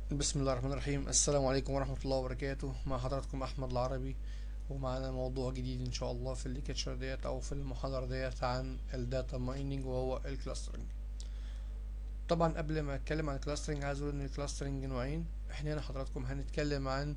بسم الله الرحمن الرحيم. السلام عليكم ورحمة الله وبركاته. مع حضراتكم أحمد العربي، ومعنا موضوع جديد إن شاء الله في الليكتشر ديت أو في المحاضرة ديت عن الداتا مايننج وهو الكلاسترنج. طبعا قبل ما أتكلم عن الكلاسترنج عايز أقول إن الكلاسترنج نوعين. إحنا هنا حضراتكم هنتكلم عن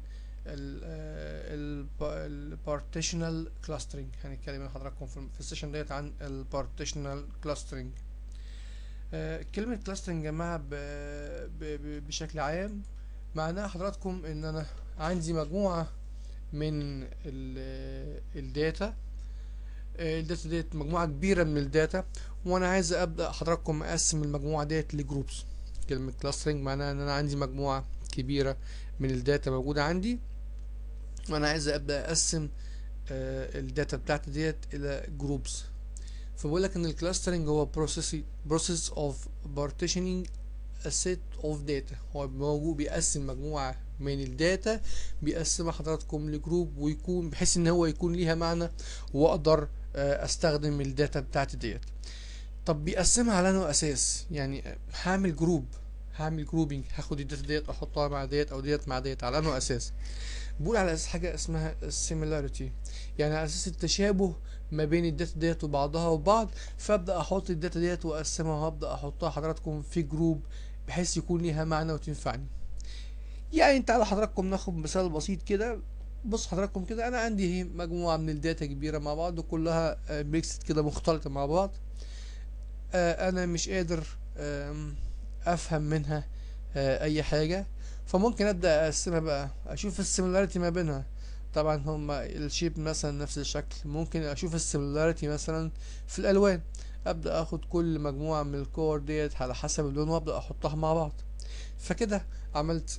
البارتيشنال كلاسترنج. هنتكلم عن حضراتكم في السيشن ديت عن البارتيشنال كلاسترنج. كلمة كلاسترنج يا جماعة بشكل عام معناها حضراتكم ان انا عندي مجموعة من الداتا. الداتا ديت مجموعة كبيرة من الداتا، وانا عايز ابدأ حضراتكم اقسم المجموعة ديت لجروبس. كلمة كلاسترنج معناها ان انا عندي مجموعة كبيرة من الداتا موجودة عندي، وانا عايز ابدأ اقسم الداتا بتاعتي ديت الى جروبس. فبقول لك ان الكلاسترنج هو process of partitioning a set of data. هو موجود بيقسم مجموعة من الداتا، بيقسمها حضراتكم لجروب، ويكون بحيث ان هو يكون ليها معنى واقدر استخدم الداتا بتاعتي ديت. طب بيقسمها على انه اساس؟ يعني هعمل جروب، هعمل جروبينج، هاخد الداتا ديت احطها مع ديت او ديت مع ديت على انه اساس. بقول على اساس حاجه اسمها السيميلاريتي، يعني على اساس التشابه ما بين الداتا ديت وبعضها وبعض. فابدا احط الداتا ديت واقسمها، وهبدا احطها حضراتكم في جروب بحيث يكون ليها معنى وتنفعني. يعني تعالى حضراتكم ناخد مثال بسيط كده. بص حضراتكم كده، انا عندي مجموعه من الداتا كبيره مع بعض، وكلها ميكسد كده، مختلطه مع بعض. انا مش قادر افهم منها اي حاجة. فممكن ابدأ اقسمها بقى، اشوف السيميلاريتي ما بينها. طبعا هما الشيب مثلا نفس الشكل، ممكن اشوف السيميلاريتي مثلا في الالوان. ابدأ اخد كل مجموعة من الكور ديت على حسب اللون وابدأ احطها مع بعض. فكده عملت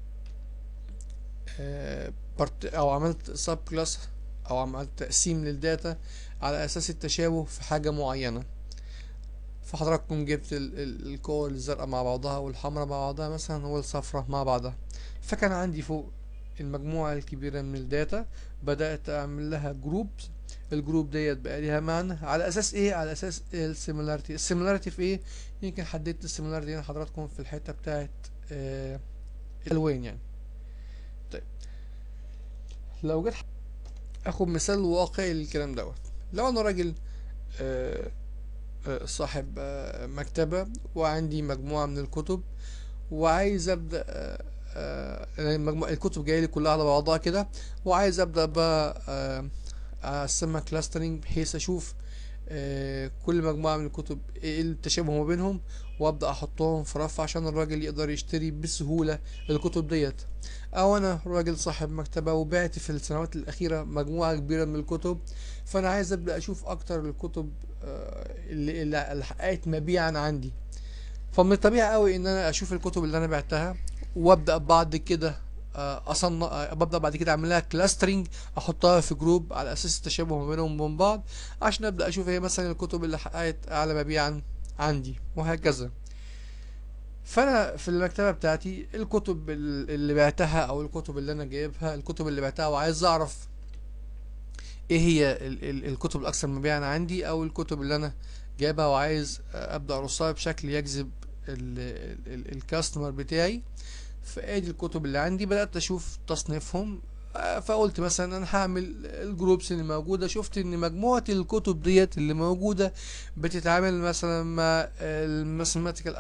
او عملت سب كلاس، او عملت تقسيم للداتا على اساس التشابه في حاجة معينة. فحضراتكم جبت الكور الزرقاء مع بعضها والحمراء مع بعضها مثلا والصفراء مع بعضها. فكان عندي فوق المجموعة الكبيرة من الداتا، بدأت أعمل لها جروب. الجروب ديت بقى ليها معنى على أساس إيه؟ على أساس السيميلاريتي. السيميلاريتي في إيه؟ يمكن حددت السيميلاريتي هنا حضراتكم في الحتة بتاعت الألوان يعني. طيب، لو جيت أخد مثال واقعي للكلام دوت. لو أنا راجل آه، صاحب مكتبة، وعندي مجموعة من الكتب، وعايز ابدا الكتب جايه لي كلها على بعضها كده، وعايز ابدا بقى اقسمها كلاسترنج بحيث اشوف كل مجموعه من الكتب ايه التشابه ما بينهم، وابدا احطهم في رف عشان الراجل يقدر يشتري بسهوله الكتب ديت. او انا راجل صاحب مكتبه وبعت في السنوات الاخيره مجموعه كبيره من الكتب، فانا عايز ابدا اشوف اكتر الكتب اللي حققت مبيعا عندي. فمن الطبيعي قوي ان انا اشوف الكتب اللي انا بعتها، وابدا بعد كده اصنع، ببدا بعد كده اعمل لها كلاسترنج، احطها في جروب على اساس التشابه ما بينهم وبين بعض، عشان ابدا اشوف هي مثلا الكتب اللي حققت اعلى مبيعا عندي، وهكذا. فانا في المكتبه بتاعتي الكتب اللي بعتها، او الكتب اللي انا جايبها، الكتب اللي بعتها وعايز اعرف ايه هي الكتب الاكثر مبيعا عندي، او الكتب اللي انا جايبها وعايز ابدا ارصها بشكل يجذب الكاستمر بتاعي. فادي الكتب اللي عندي، بدات اشوف تصنيفهم. فقلت مثلا انا هعمل الجروبس اللي موجوده. شفت ان مجموعه الكتب ديت اللي موجوده بتتعامل مثلا مع الماثيماتيكال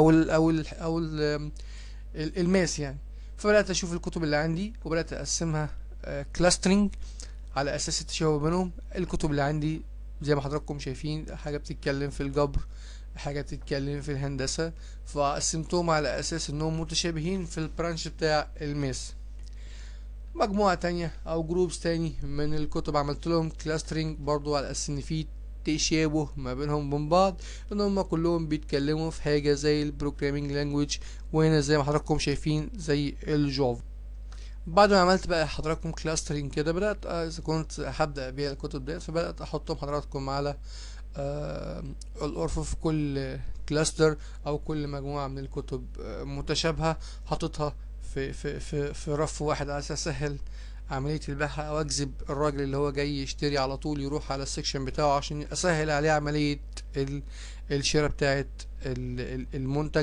او الماس يعني. فبدات اشوف الكتب اللي عندي وبدات اقسمها كلاسترنج على اساس التشابه بينهم. الكتب اللي عندي زي ما حضراتكم شايفين، حاجة بتتكلم في الجبر، حاجة بتتكلم في الهندسة، فقسمتهم على اساس انهم متشابهين في البرانش بتاع الماس. مجموعة تانية او جروبس تاني من الكتب عملت لهم كلاسترنج برضو على اساس ان في تشابه ما بينهم وبين بعض، ان هم كلهم بيتكلموا في حاجة زي البروجرامينج لانجويج، وهنا زي ما حضراتكم شايفين زي الجافا. بعد ما عملت بقى حضراتكم كلاسترنج كده، بدأت إذا كنت هبدأ بيها الكتب ديت، فبدأت أحطهم حضراتكم على الأرفف في كل كلاستر أو كل مجموعة من الكتب متشابهة، حاططها في رف واحد على أساس أسهل عملية البيع، أو أجذب الراجل اللي هو جاي يشتري على طول يروح على السكشن بتاعه عشان أسهل عليه عملية الشراء بتاعت المنتج،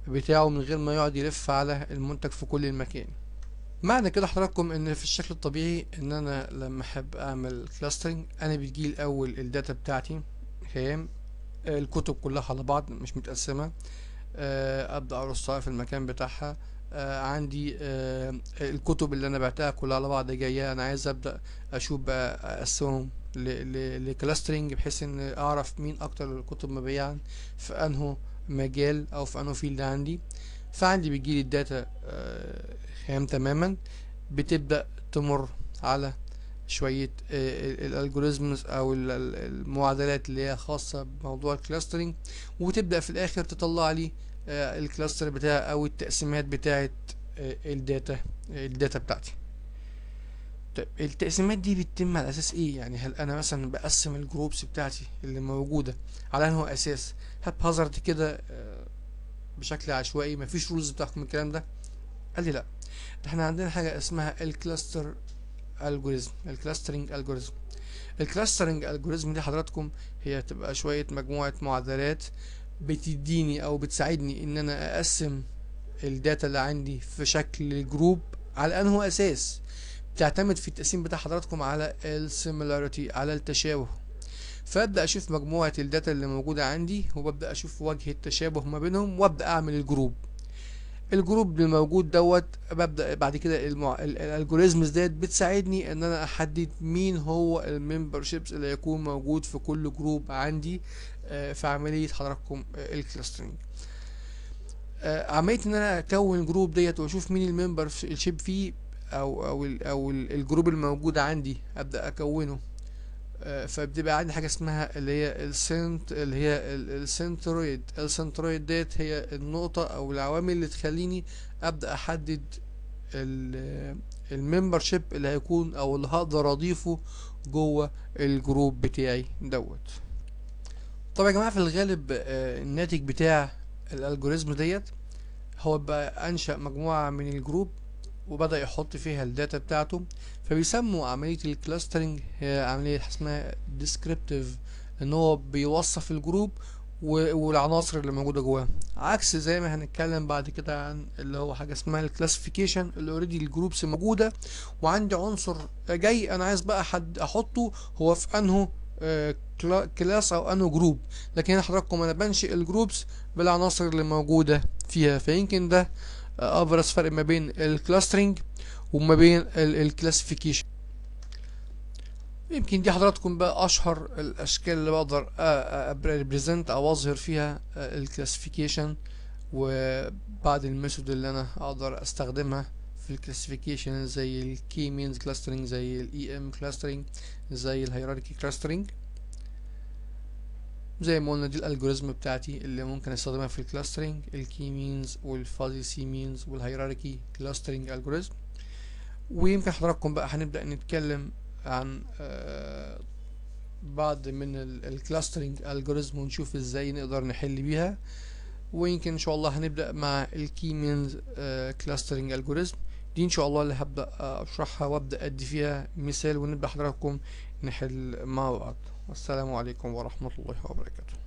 بتاعه من غير ما يقعد يلف على المنتج في كل المكان. معنى كده حضراتكم ان في الشكل الطبيعي ان انا لما احب اعمل كلاسترنج انا بتجي الاول الداتا بتاعتي، تمام، الكتب كلها على بعض مش متقسمة، ابدا ارصها في المكان بتاعها. عندي الكتب اللي انا بعتها كلها على بعض جايه، انا عايز ابدا اشوف بقى اقسمهم لكلاسترنج بحيث ان اعرف مين اكتر الكتب مبيعا في انه مجال او في انه فيلد عندي. فعندي بيجيلي الداتا خام تماما، بتبدا تمر على شوية الالجوريزمز او المعادلات اللي هي خاصة بموضوع الكلاسترنج، وتبدأ في الاخر تطلع لي الكلاستر بتاع او التقسيمات بتاعة الداتا بتاعتي. طيب التقسيمات دي بتتم على اساس ايه؟ يعني هل انا مثلا بقسم الجروبس بتاعتي اللي موجودة على انه اساس هازارد كده بشكل عشوائي مفيش رولز بتحكم الكلام ده؟ قال لي لا، ده احنا عندنا حاجة اسمها الكلاستر الجوريزم، الكلاسترنج الجوريزم. الكلاسترنج الجوريزم دي حضراتكم هي تبقى شوية مجموعة معادلات بتديني او بتساعدني ان انا اقسم الداتا اللي عندي في شكل جروب على انه اساس. بتعتمد في التقسيم بتاع حضراتكم على السيميلاريتي، على التشابه. فابدا اشوف مجموعة الداتا اللي موجودة عندي وببدا اشوف وجه التشابه ما بينهم وابدا اعمل الجروب الموجود دوت. ببدأ بعد كده الالجوريزمز ديت بتساعدني ان انا احدد مين هو الممبرشيبس اللي هيكون موجود في كل جروب عندي في عملية حضراتكم الكلاسترنج. عملية ان انا اكون جروب ديت واشوف مين الممبر شيب فيه او الجروب الموجود عندي ابدأ اكونه. فبتبقى عندي حاجه اسمها اللي هي السنترويد ديت هي النقطه او العوامل اللي تخليني ابدا احدد الممبرشيب اللي هيكون او اللي هقدر اضيفه جوه الجروب بتاعي دوت. طبعا يا جماعه في الغالب الناتج بتاع الالجوريزم ديت هو بقى انشأ مجموعه من الجروب وبدأ يحط فيها الداتا بتاعته. فبيسموا عملية الكلاسترنج هي عملية اسمها descriptive، ان هو بيوصف الجروب والعناصر اللي موجودة جواه، عكس زي ما هنتكلم بعد كده عن اللي هو حاجة اسمها الكلاسيفيكيشن اللي اوريدي الجروبس موجودة وعندي عنصر جاي انا عايز بقى حد احطه هو في انه كلاس او انه جروب. لكن هنا حضراتكم انا بنشئ الجروبس بالعناصر اللي موجودة فيها. فيمكن ده ابرز فرق ما بين الكلاسترنج وما بين الكلاسيفيكيشن. يمكن دي حضراتكم بقى اشهر الاشكال اللي بقدر ابريزنت او اظهر فيها الكلاسيفيكيشن، وبعد الميثود اللي انا اقدر استخدمها في الكلاسيفيكيشن زي الكي مينز كلاسترنج، زي الاي ام كلاسترنج، زي الهيراركي كلاسترنج. زي ما قلنا دي الالجوريزم بتاعتي اللي ممكن استخدمها في الكلاسترنج، الكي مينز والفازي سي مينز والهيراركي كلاسترنج الجوريزم. ويمكن حضراتكم بقى هنبدأ نتكلم عن بعض من الكلاسترنج الجوريزم ونشوف ازاي نقدر نحل بيها. ويمكن ان شاء الله هنبدأ مع الكي مينز كلاسترنج الجوريزم دي ان شاء الله اللي هبدأ اشرحها وابدأ ادي فيها مثال ونبدأ حضراتكم نحل مع بعض. والسلام عليكم ورحمة الله وبركاته.